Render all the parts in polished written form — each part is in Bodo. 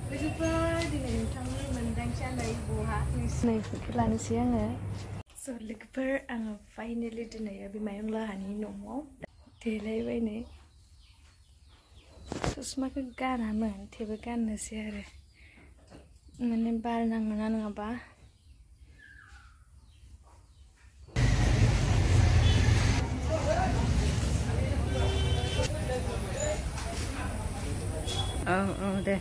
So lookper आङो finally दिनै बिमायं लाहानि न'आव देलायबायनै ससमाखौ गानामोन थेवबो गाननोसै आरो माने बार नाङोना नङाबा दे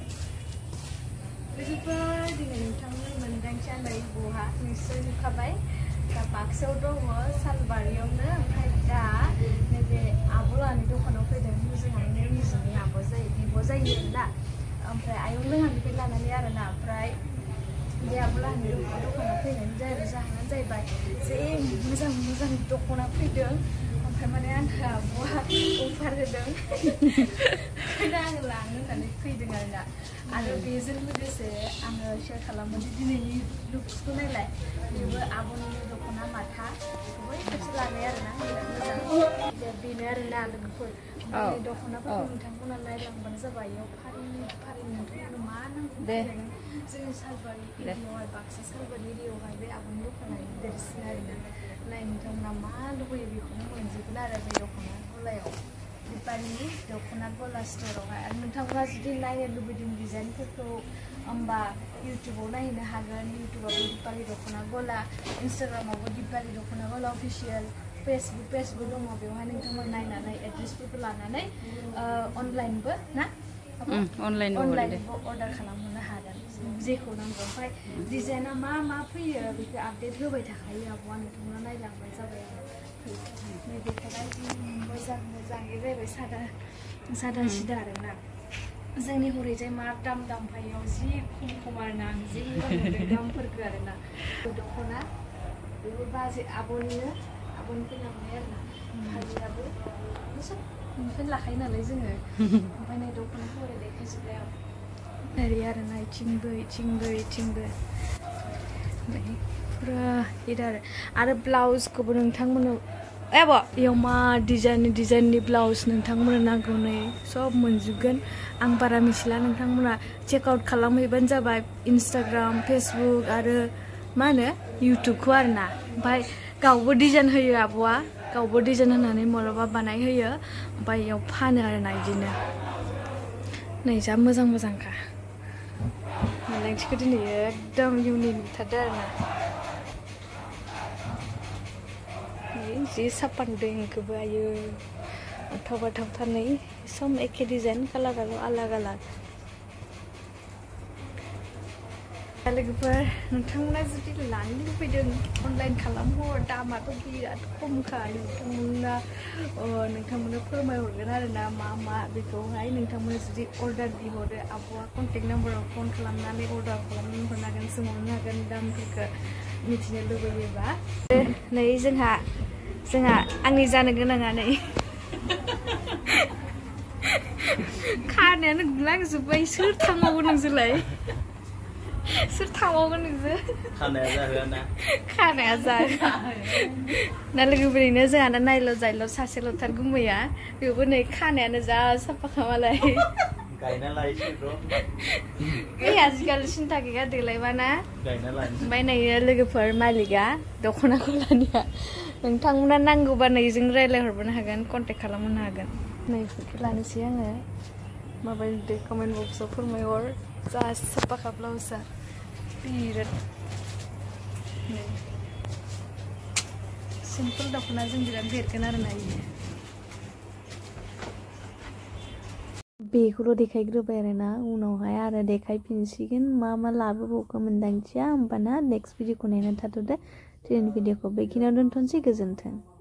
लोगोफोर दिनै नोंथांनि मोनदांथिया नै बहा निश्चय नुखाबाय दा बाक्सायाव दङ सालबारियावनो ओमफ्राय दा नैबे आब'लानि दखानाव फैदों जोंहानो निजेनि आब' जायो बिब' जायो आरोना ओमफ्राय आयं लोंहानिफ्राय लानानै आरोना ओमफ्राय बे आब'लानि दखानाव फैनायनि जाहोनानो जाहैबाय जे मोजां मोजां दख'ना फैदों ओमफ्राय माने आंहा आब'आ अफार होदों ओंखायनो आङो लानो होननानै फैदों आरोना आरो बेजों लोगोसे आङो शेयार खालामो दिनैनि लुक्सखौ नायलाय बेबो आब'नि दख'ना माथा बेखौबो खेबसे लानाय आरोना बेनो आरोना लोगोफोर ओमफ्राय दख'नाफोरखौ नोंथांमोना नायलांबानो जाबाय बेयाव फारि फारि नोंथांमोना मा नांगौ जोंनि सालबारि एरियायावहाय बाक्सा सालबारि एरियायावहाय बे आब'नि दखानानि देरसिन आरोना नाय नोंथांमोना मा लुबैयो बेखौनो मोनजोबगोन आरो बे दख'ना गलायाव दिपारिनि दख'ना गला स्ट'रावहाय आरो नोंथांमोना जुदि नायनो लुबैदों डिजाइनफोरखौ होमबा इउटुबाव नायनो हागोन इउटुबावबो दिपारि दख'ना गला इन्सटाग्रामावबो दिपारि दख'ना गला अफिसियेल फेसबुक पेजबो दङ बेवहाय नोंथांमोना नायनानै एड्रेसफोरखौ लानानै अनलाइनबो ना अनलाइनबो अर्डार खालामहरनो हागोन जेखौ नांगौ ओमफ्राय डिजाइना मा मा फैयो बेखौ आपडेट होबाय थाखायो आब'आ नोंथांमोना नायलांबाय जाबाय आरो नैबेखौहाय मोजां मोजाङै जाहैबाय सादा सिदा आरोना जोंनि हरैजाय मा दाम फायो जि खम आरोना आं जि मोजां मोनदों दामफोरखौ आरोना दख'ना बेबो बाजै आब'निफ्राय लांनाय आरोना फालियाबो सब बेनिफ्रायनो लाखायो नालाय जोङो ओमफ्राय नै दख'नाखौ ओरै देखायजोबबाय आं ओरै आरोना इथिंबो फुरा हिट आरो ब्लाउसखौबो नोंथांमोनाव आब' बेयाव मा डिजाइननि ब्लाउस नोंथांमोना नांगौ नै सब मोनजोबगोन आं बारा मिथिला नोंथांमोना चेकआउट खालामहैबानो जाबाय इन्सटाग्राम फेसबुक आरो मा होनो इउटुबखौ आरोना ओमफ्राय गावबो डिजाइन होयो आब'आ गावबो डिजाइन होनानै माब्लाबा बानायहोयो ओमफ्राय बेयाव फानो आरोना बिदिनो नै जा मोजांखा मोनदांथिखौ दिनै एकदम इउनिक नुथारदों आरोना जि साफा नुदों इखौबो आयो थावथार नै सम एखे डिजाइन कालाराल' आलाग लोगोफोर नोंथांमोना जुदि लानो लुबैदों अनलाइन खालामहर दामाथ' बिराद खमखा नोंथांमोना फोरमायहरगोन आरोना मा बेखौहाय नोंथांमोना जुदि अर्डार बिहरो आब'आ कन्टेक्ट नाम्बाराव फन खालामनानै अर्डार खालामनो हरनो हागोन सोंहरनो हागोन दामफोरखौ मिथिनो लुबैयोबा नै जोंहा आंनि जानो गोनाङा नै खानायानो गुलांजोब्बाय सोर थांबावगोन नोंसोरलाय सोर थांबावगोन नोंसोर खानाया जाहोआ ना लोगोफोरैनो जोंहाना नायल' जायल' सासेल'थार गुमैया बेवबो नै खानायानो जा साफाखा मालाय आजिखालि सिन्था गैया देलायबाना ओमफ्राय नै लोगोफोर मालिकआ दख'ना गलानिया नोंथांमोना नांगौबा नैजों रायज्लायहरबानो हागोन कन्टेक्ट खालामनो हागोन नैफोरखौ लानोसै आङो माबायदि कमेन्ट बक्सआव फोरमायहर जा साफाखा ब्लाउसआ बिराद सिम्पोल दख'नाजों बिराद बेरगोन आरोना इयो बेखौल' देखायग्रोबाय आरोना उनावहाय आरो देखायफिनसिगोन मा लाबोबावखो मोनदांथिया होमबाना नेक्स्ट भिडिअखौ नायनानै थाथ'दो दिनैनि भिडिअखौ बेखिनियाव दोनथ'नोसै गोजोन्थों